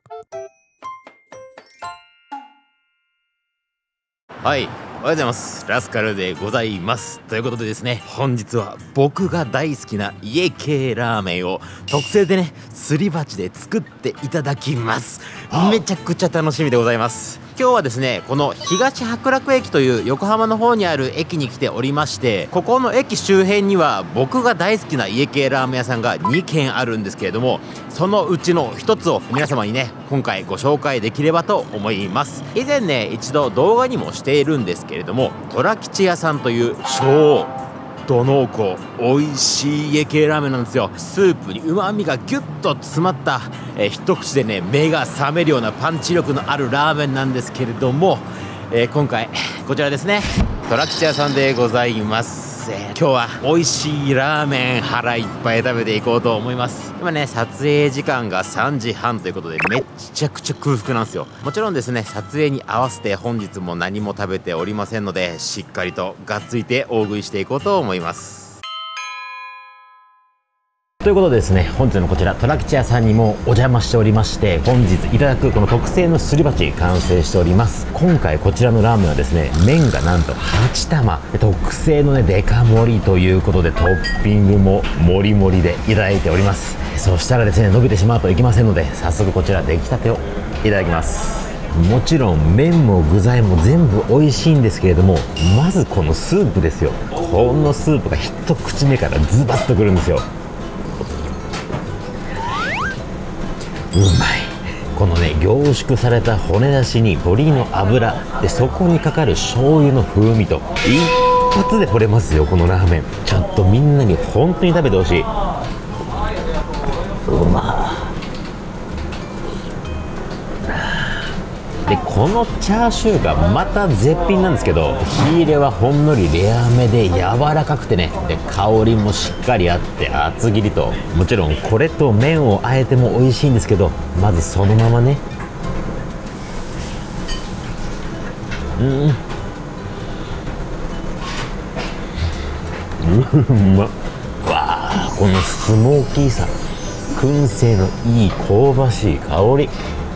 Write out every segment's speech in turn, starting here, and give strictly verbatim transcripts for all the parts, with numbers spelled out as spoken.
はい、おはようございます。ラスカルでございます。ということでですね、本日は僕が大好きな家系ラーメンを特製でね、すり鉢で作っていただきます。めちゃくちゃ楽しみでございます。今日はですね、この東白楽駅という横浜の方にある駅に来ておりまして、ここの駅周辺には僕が大好きな家系ラーメン屋さんがにけんあるんですけれども、そのうちのひとつを皆様にね、今回ご紹介できればと思います。以前ね、一度動画にもしているんですけれども、虎吉屋さんという超ど濃厚美味しい家系ラーメンなんですよ。スープにうまみがギュッと詰まった、えー、一口でね目が覚めるようなパンチ力のあるラーメンなんですけれども、えー、今回こちらですね、虎吉屋さんでございます。えー、今日は美味しいラーメン腹いっぱい食べていこうと思います。今ね、撮影時間がさんじはんということでめっちゃくちゃ空腹なんですよ。もちろんですね、撮影に合わせて本日も何も食べておりませんので、しっかりとがっついて大食いしていこうと思います。ということでですね、本日のこちら虎吉屋さんにもお邪魔しておりまして、本日いただくこの特製のすり鉢完成しております。今回こちらのラーメンはですね、麺がなんとはちたま、特製のねデカ盛りということで、トッピングももりもりでいただいております。そしたらですね、伸びてしまうといけませんので、早速こちら出来たてをいただきます。もちろん麺も具材も全部美味しいんですけれども、まずこのスープですよ。このスープが一口目からズバッとくるんですよ。うまい。このね、凝縮された骨出しに鶏の脂で、そこにかかる醤油の風味と一発で惚れますよ、このラーメン。ちょっとみんなに本当に食べてほしい。うまで、このチャーシューがまた絶品なんですけど、火入れはほんのりレアめで柔らかくてね、で香りもしっかりあって厚切りと、もちろんこれと麺をあえても美味しいんですけど、まずそのままね、うんうまっ。わあ、このスモーキーさ、燻製のいい香ばしい香り。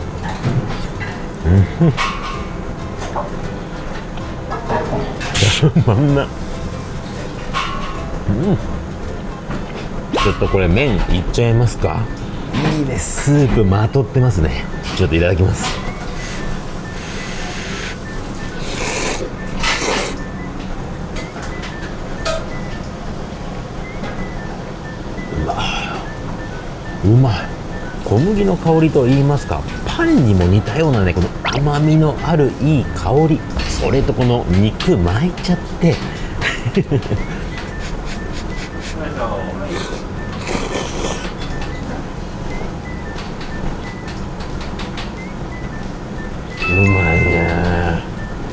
うんまんな。うん、ちょっとこれ麺いっちゃいますか。いいね、スープまとってますね。ちょっといただきます。うわ、うまい。小麦の香りと言いますか、パンにも似たようなね、この甘みのあるいい香り、それとこの肉巻いちゃってうまいね。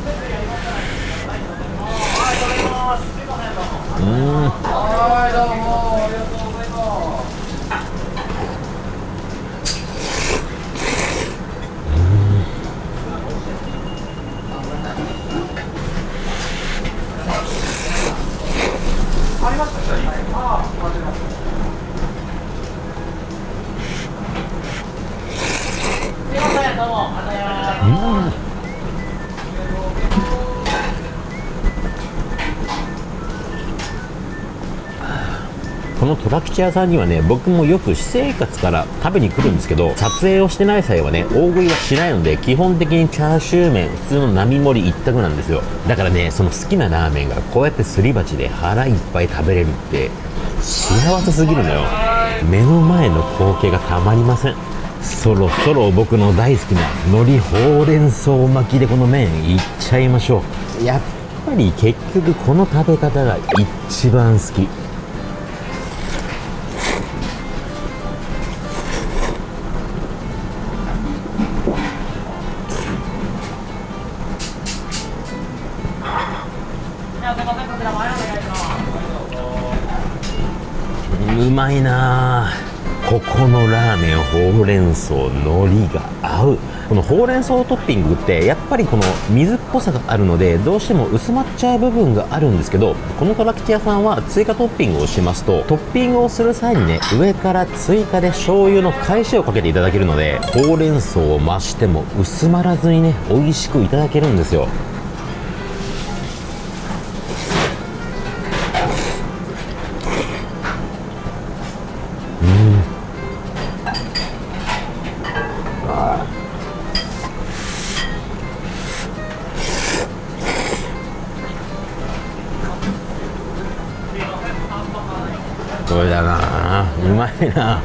うん、この虎吉屋さんにはね、僕もよく私生活から食べに来るんですけど、撮影をしてない際はね、大食いはしないので、基本的にチャーシュー麺、普通の並盛り一択なんですよ。だからね、その好きなラーメンがこうやってすり鉢で腹いっぱい食べれるって幸せすぎるのよ。目の前の光景がたまりません。そろそろ僕の大好きな海苔ほうれん草巻きでこの麺いっちゃいましょう。やっぱり結局この食べ方が一番好き。うまいなあ。 ここのラーメンほうれん草海苔が合う。このほうれん草トッピングってやっぱりこの水っぽさがあるのでどうしても薄まっちゃう部分があるんですけど、この虎吉屋さんは追加トッピングをしますと、トッピングをする際にね、上から追加で醤油の返しをかけていただけるので、ほうれん草を増しても薄まらずにね、美味しくいただけるんですよ。これだな、うまいな。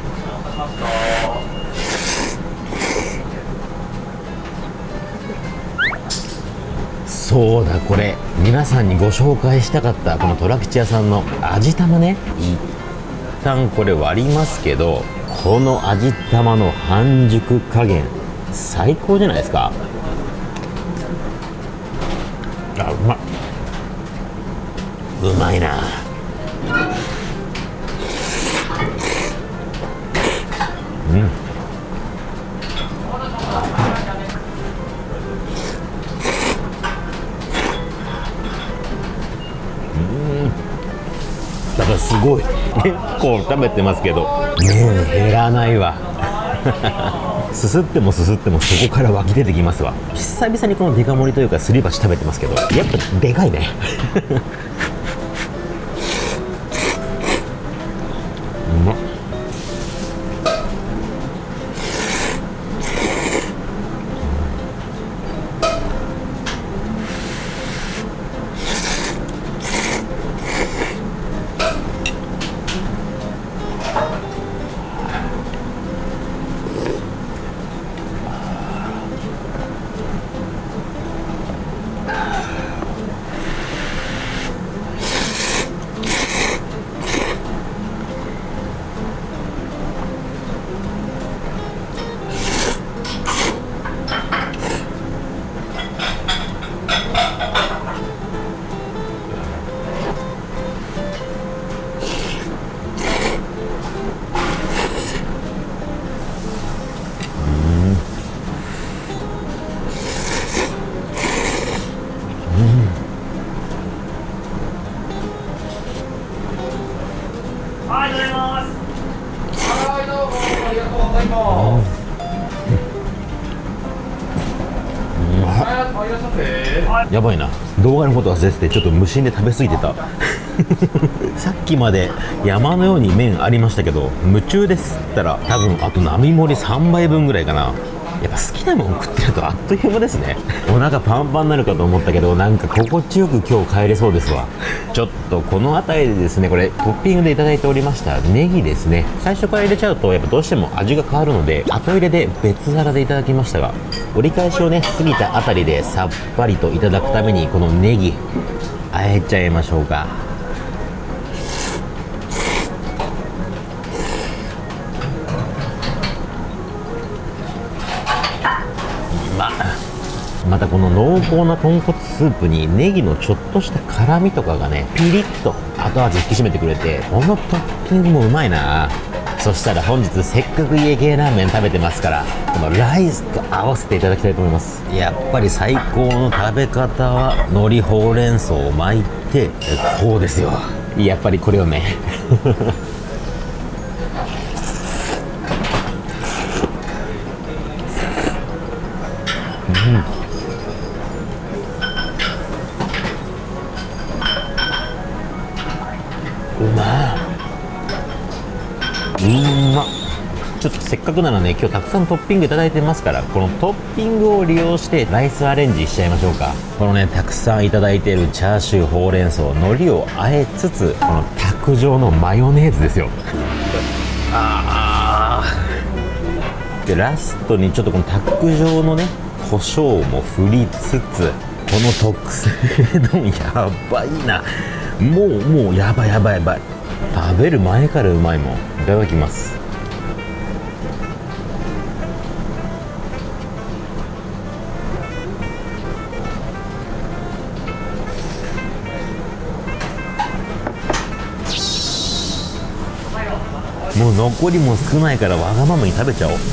そうだ、これ皆さんにご紹介したかったこの虎吉屋さんの味玉ね。一旦これ割りますけど、この味玉の半熟加減最高じゃないですか。あ、うまい、うまいな。うん、だからすごい結構食べてますけど麺減らないわすすってもすすってもそこから湧き出てきますわ。久々にこのデカ盛りというかすり鉢食べてますけど、やっぱでかいねうまっ。やばいな、動画のこと忘れててちょっと無心で食べ過ぎてたさっきまで山のように麺ありましたけど、夢中ですったら多分あと並盛りさんばいぶんぐらいかな。やっぱ好きなもん食ってるとあっという間ですね。お腹パンパンになるかと思ったけど、なんか心地よく今日帰れそうですわ。ちょっとこの辺りでですね、これトッピングでいただいておりましたネギですね、最初から入れちゃうとやっぱどうしても味が変わるので後入れで別皿でいただきましたが、折り返しをね過ぎたあたりでさっぱりといただくためにこのネギあえちゃいましょうか。またこの濃厚な豚骨スープにネギのちょっとした辛みとかがねピリッと後味引き締めてくれて、このトッピングもうまいな。そしたら本日せっかく家系ラーメン食べてますから、このライスと合わせていただきたいと思います。やっぱり最高の食べ方は海苔ほうれん草を巻いてこうですよ。やっぱりこれをねうまうまっ。ちょっとせっかくならね、今日たくさんトッピングいただいてますから、このトッピングを利用してライスアレンジしちゃいましょうか。このねたくさんいただいているチャーシュー、ほうれん草、海苔をあえつつ、この卓上のマヨネーズですよ。あーでラストにちょっとこの卓上のね胡椒も振りつつ、この特製丼やばいな。もうもうやばいやばいやばい。食べる前からうまいもん。いただきます。もうう残りも少ないからわがままに食べちゃおう。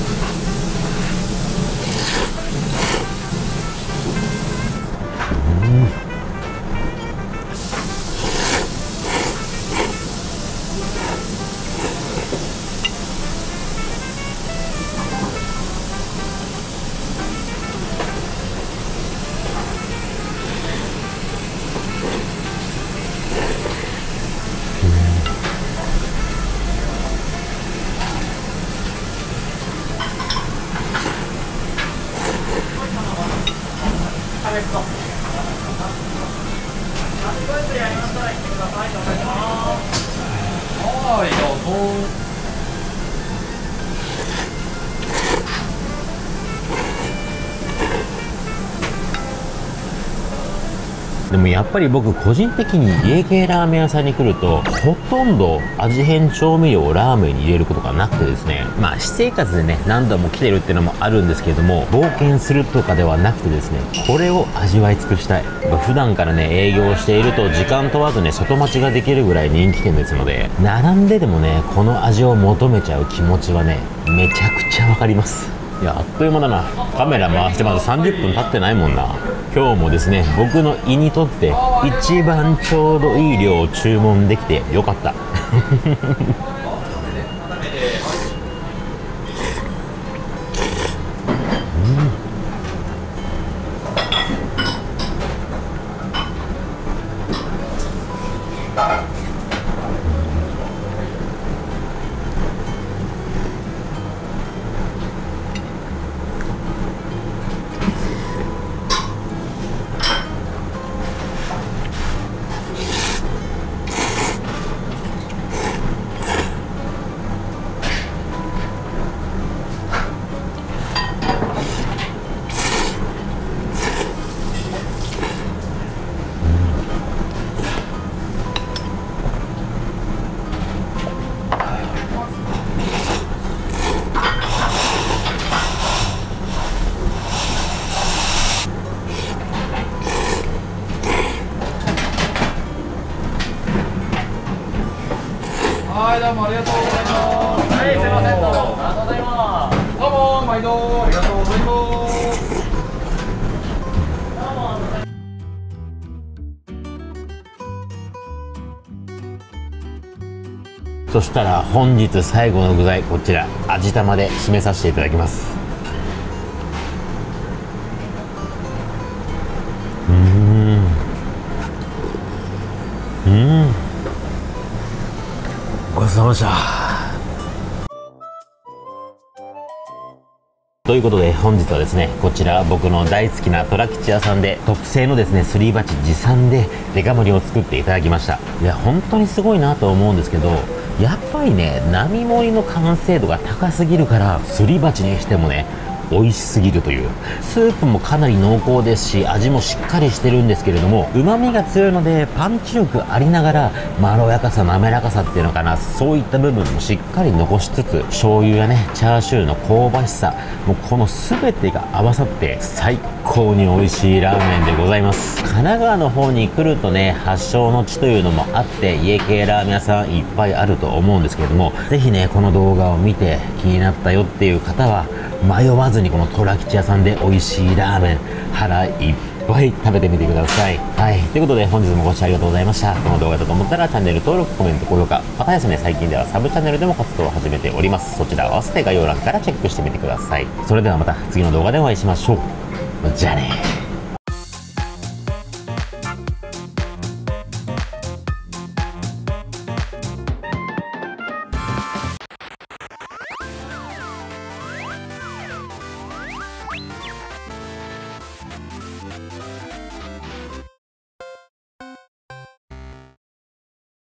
はい、どうぞ。 でもやっぱり僕個人的に家系ラーメン屋さんに来るとほとんど味変調味料をラーメンに入れることがなくてですね、まあ私生活でね何度も来てるっていうのもあるんですけれども、冒険するとかではなくてですね、これを味わい尽くしたい。普段からね営業していると時間問わずね外待ちができるぐらい人気店ですので、並んででもねこの味を求めちゃう気持ちはねめちゃくちゃわかります。いや、あっという間だな。カメラ回してまださんじゅっぷん経ってないもんな。今日もですね僕の胃にとって一番ちょうどいい量を注文できてよかったはい、どうもありがとうございます。はい、すいません、どうもありがとうございます。どうも毎度ありがとうございます。 そしたら本日最後の具材、こちら味玉で締めさせていただきます。うーんうんごちそうさまでした。ということで本日はですねこちら僕の大好きな虎吉屋さんで特製のですねすり鉢持参でデカ盛りを作っていただきました。いや本当にすごいなと思うんですけど、やっぱりね並盛りの完成度が高すぎるからすり鉢にしてもね美味しすぎるという。スープもかなり濃厚ですし味もしっかりしてるんですけれども、旨味が強いのでパンチ力ありながらまろやかさ滑らかさっていうのかな、そういった部分もしっかり残しつつ、醤油やねチャーシューの香ばしさ、もうこの全てが合わさって最高に美味しいラーメンでございます。神奈川の方に来るとね発祥の地というのもあって家系ラーメン屋さんいっぱいあると思うんですけれども、ぜひねこの動画を見て気になったよっていう方は迷わずにこの虎吉屋さんで美味しいラーメン腹いっぱい食べてみてください。はい、ということで本日もご視聴ありがとうございました。この動画だと思ったらチャンネル登録、コメント、高評価、またですね最近ではサブチャンネルでも活動を始めております。そちら合わせて概要欄からチェックしてみてください。それではまた次の動画でお会いしましょう。じゃあね。